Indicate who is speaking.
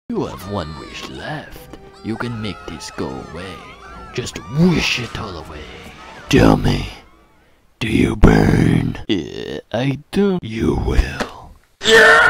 Speaker 1: You have one wish left. You can make this go away. Just wish it all away. Tell me, do you burn? I don't. You will. Yeah!